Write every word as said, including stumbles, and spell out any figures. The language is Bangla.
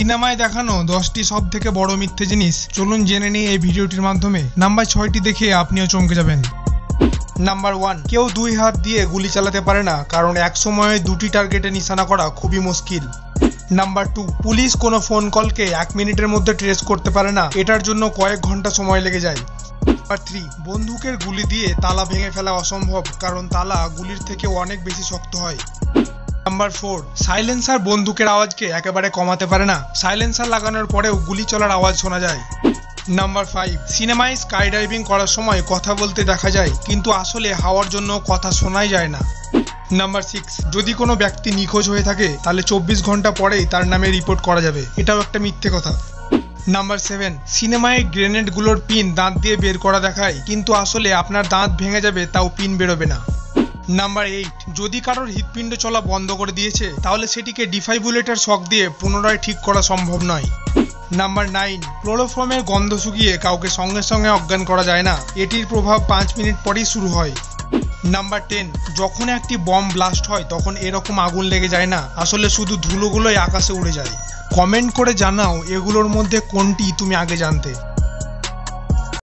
সিনেমায় দেখানো দশটি সব থেকে বড় মিথ্যে জিনিস চলুন জেনে নিই এই ভিডিওটির মাধ্যমে। নাম্বার ছয়টি দেখে আপনিও চমকে যাবেন। নাম্বার ওয়ান, কেউ দুই হাত দিয়ে গুলি চালাতে পারে না, কারণ এক সময়ে দুটি টার্গেটে নিশানা করা খুবই মুশকিল। নাম্বার টু, পুলিশ কোনো ফোন কলকে এক মিনিটের মধ্যে ট্রেস করতে পারে না, এটার জন্য কয়েক ঘন্টা সময় লেগে যায়। নাম্বার থ্রি, বন্দুকের গুলি দিয়ে তালা ভেঙে ফেলা অসম্ভব, কারণ তালা গুলির থেকে অনেক বেশি শক্ত হয়। নাম্বার ফোর, সাইলেন্সার বন্দুকের আওয়াজকে একেবারে কমাতে পারে না, সাইলেন্সার লাগানোর পরেও গুলি চলার আওয়াজ শোনা যায়। নাম্বার ফাইভ, সিনেমায় স্কাই ডাইভিং করার সময় কথা বলতে দেখা যায়, কিন্তু আসলে হাওয়ার জন্য কথা শোনাই যায় না। নাম্বার সিক্স, যদি কোনো ব্যক্তি নিখোঁজ হয়ে থাকে তাহলে চব্বিশ ঘন্টা পরেই তার নামে রিপোর্ট করা যাবে, এটাও একটা মিথ্যে কথা। নাম্বার সেভেন, সিনেমায় গ্রেনেডগুলোর পিন দাঁত দিয়ে বের করা দেখায়, কিন্তু আসলে আপনার দাঁত ভেঙে যাবে তাও পিন বেরোবে না। নাম্বার এইট, যদি কারোর হৃৎপিণ্ড চলা বন্ধ করে দিয়েছে তাহলে সেটিকে ডিফাইবুলেটর শক দিয়ে পুনরায় ঠিক করা সম্ভব নয়। নাম্বার নাইন, ক্লোরোফর্মের গন্ধ শুকিয়ে কাউকে সঙ্গে সঙ্গে অজ্ঞান করা যায় না, এটির প্রভাব পাঁচ মিনিট পরেই শুরু হয়। নাম্বার টেন, যখন একটি বম ব্লাস্ট হয় তখন এরকম আগুন লেগে যায় না, আসলে শুধু ধুলোগুলোই আকাশে উড়ে যায়। কমেন্ট করে জানাও এগুলোর মধ্যে কোনটি তুমি আগে জানতে।